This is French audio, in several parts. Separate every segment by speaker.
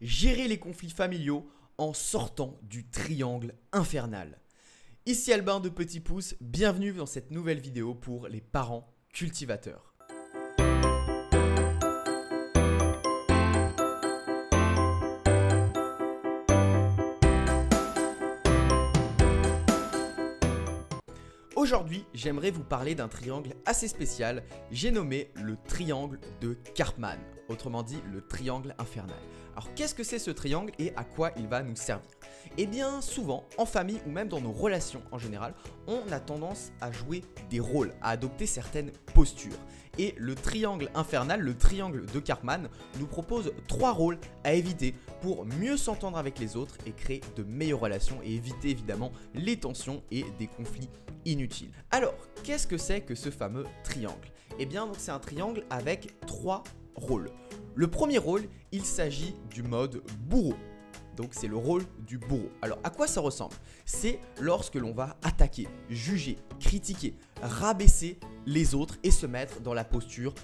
Speaker 1: gérer les conflits familiaux en sortant du triangle infernal. Ici Albin de Petit Pouce, bienvenue dans cette nouvelle vidéo pour les parents cultivateurs. Aujourd'hui, j'aimerais vous parler d'un triangle assez spécial, j'ai nommé le triangle de Karpman, autrement dit le triangle infernal. Alors qu'est-ce que c'est ce triangle et à quoi il va nous servir? Eh bien souvent, en famille ou même dans nos relations en général, on a tendance à jouer des rôles, à adopter certaines postures. Et le triangle infernal, le triangle de Karpman, nous propose 3 rôles à éviter pour mieux s'entendre avec les autres et créer de meilleures relations et éviter évidemment les tensions et des conflits inutiles. Alors, qu'est-ce que c'est que ce fameux triangle? Eh bien, c'est un triangle avec 3 rôles. Le premier rôle, il s'agit du mode bourreau. Donc c'est le rôle du bourreau. Alors à quoi ça ressemble? C'est lorsque l'on va attaquer, juger, critiquer, rabaisser les autres et se mettre dans la posture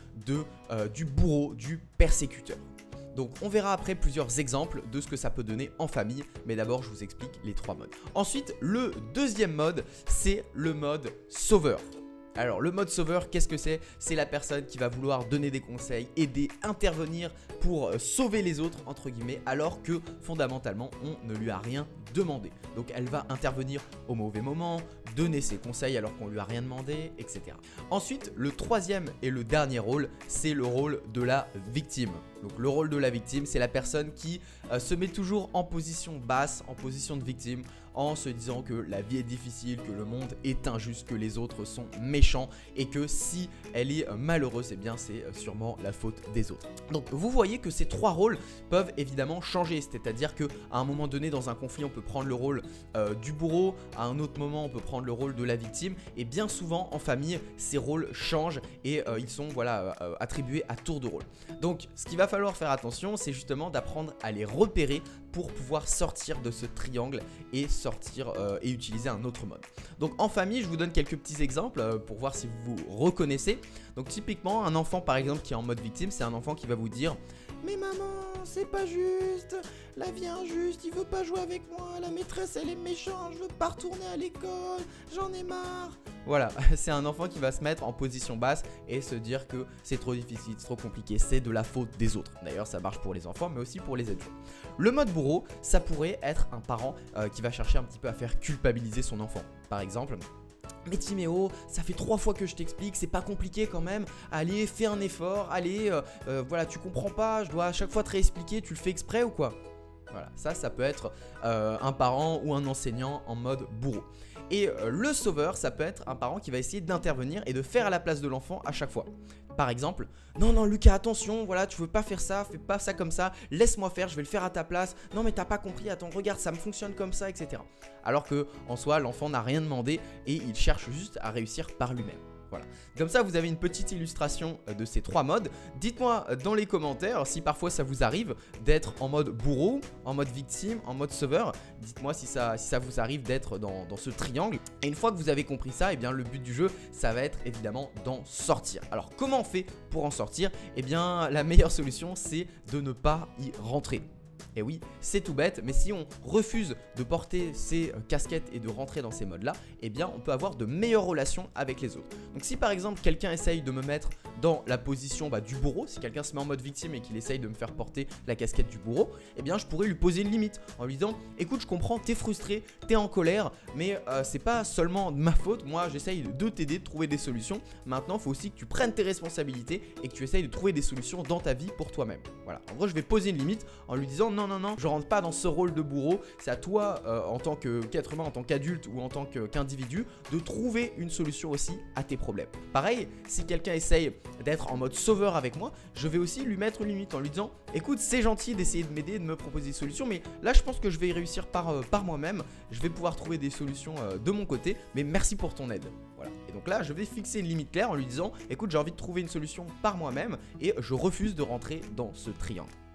Speaker 1: du bourreau, du persécuteur. Donc on verra après plusieurs exemples de ce que ça peut donner en famille, mais d'abord je vous explique les 3 modes. Ensuite, le deuxième mode, c'est le mode sauveur. Alors le mode sauveur, qu'est-ce que c'est? C'est la personne qui va vouloir donner des conseils, aider, intervenir pour sauver les autres entre guillemets, alors que fondamentalement on ne lui a rien demandé. Donc elle va intervenir au mauvais moment, donner ses conseils alors qu'on lui a rien demandé, etc. Ensuite, le troisième et le dernier rôle, c'est le rôle de la victime. Donc le rôle de la victime, c'est la personne qui se met toujours en position basse, en position de victime, en se disant que la vie est difficile, que le monde est injuste, que les autres sont méchants et que si elle est malheureuse, eh bien c'est sûrement la faute des autres. Donc vous voyez que ces 3 rôles peuvent évidemment changer, c'est-à-dire qu'à un moment donné dans un conflit on peut prendre le rôle du bourreau, à un autre moment on peut prendre le rôle de la victime et bien souvent en famille ces rôles changent et ils sont attribués à tour de rôle. Donc ce qu'il va falloir faire attention, c'est justement d'apprendre à les repérer pour pouvoir sortir de ce triangle et sortir et utiliser un autre mode. Donc en famille, je vous donne quelques petits exemples pour voir si vous vous reconnaissez. Donc typiquement, un enfant par exemple qui est en mode victime, c'est un enfant qui va vous dire: mais maman, c'est pas juste, la vie est injuste, il veut pas jouer avec moi, la maîtresse elle est méchante, je veux pas retourner à l'école, j'en ai marre. Voilà, c'est un enfant qui va se mettre en position basse et se dire que c'est trop difficile, c'est trop compliqué, c'est de la faute des autres. D'ailleurs, ça marche pour les enfants, mais aussi pour les adultes. Le mode bourreau, ça pourrait être un parent qui va chercher un petit peu à faire culpabiliser son enfant. Par exemple: mais Timéo, ça fait 3 fois que je t'explique, c'est pas compliqué quand même, allez, fais un effort, allez, voilà, tu comprends pas, je dois à chaque fois te réexpliquer, tu le fais exprès ou quoi? Voilà, ça peut être un parent ou un enseignant en mode bourreau. Et le sauveur, ça peut être un parent qui va essayer d'intervenir et de faire à la place de l'enfant à chaque fois. Par exemple: non Lucas, attention, voilà, tu veux pas faire ça, fais pas ça comme ça, laisse-moi faire, je vais le faire à ta place. Non mais t'as pas compris, attends, regarde, ça me fonctionne comme ça, etc. Alors que en soi, l'enfant n'a rien demandé et il cherche juste à réussir par lui-même. Voilà. Comme ça, vous avez une petite illustration de ces 3 modes. Dites-moi dans les commentaires si parfois ça vous arrive d'être en mode bourreau, en mode victime, en mode sauveur. Dites-moi si ça vous arrive d'être dans ce triangle. Et une fois que vous avez compris ça, eh bien le but du jeu, ça va être évidemment d'en sortir. Alors comment on fait pour en sortir? Eh bien la meilleure solution, c'est de ne pas y rentrer. Et oui, c'est tout bête, mais si on refuse de porter ces casquettes et de rentrer dans ces modes-là, eh bien on peut avoir de meilleures relations avec les autres. Donc si par exemple quelqu'un essaye de me mettre dans la position du bourreau, si quelqu'un se met en mode victime et qu'il essaye de me faire porter la casquette du bourreau, eh bien je pourrais lui poser une limite en lui disant: écoute, je comprends, t'es frustré, t'es en colère, mais c'est pas seulement de ma faute, moi j'essaye de t'aider, de trouver des solutions. Maintenant, il faut aussi que tu prennes tes responsabilités et que tu essayes de trouver des solutions dans ta vie pour toi-même. Voilà, en gros je vais poser une limite en lui disant: non, je rentre pas dans ce rôle de bourreau, c'est à toi en tant qu'être humain, en tant qu'adulte ou en tant qu'individu de trouver une solution aussi à tes problèmes. Pareil, si quelqu'un essaye d'être en mode sauveur avec moi, je vais aussi lui mettre une limite en lui disant: écoute, c'est gentil d'essayer de m'aider, de me proposer des solutions, mais là je pense que je vais réussir par moi-même, je vais pouvoir trouver des solutions de mon côté, mais merci pour ton aide. Voilà. Et donc là je vais fixer une limite claire en lui disant: écoute, j'ai envie de trouver une solution par moi-même et je refuse de rentrer dans ce triangle.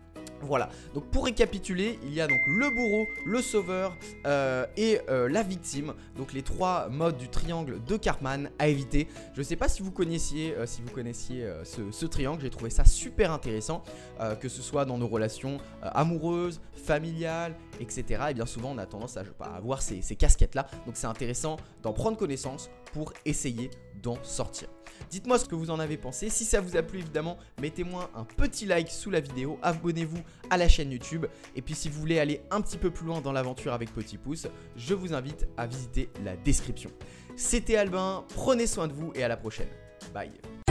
Speaker 1: Voilà, donc pour récapituler, il y a donc le bourreau, le sauveur et la victime. Donc les 3 modes du triangle de Karpman à éviter. Je ne sais pas si vous connaissiez, ce triangle, j'ai trouvé ça super intéressant. Que ce soit dans nos relations amoureuses, familiales, etc. Et bien souvent on a tendance à avoir ces casquettes-là. Donc c'est intéressant d'en prendre connaissance pour essayer d'en sortir. Dites-moi ce que vous en avez pensé. Si ça vous a plu, évidemment, mettez-moi un petit like sous la vidéo. Abonnez-vous à la chaîne YouTube. Et puis si vous voulez aller un petit peu plus loin dans l'aventure avec Petit Pouce, je vous invite à visiter la description. C'était Albin, prenez soin de vous et à la prochaine. Bye.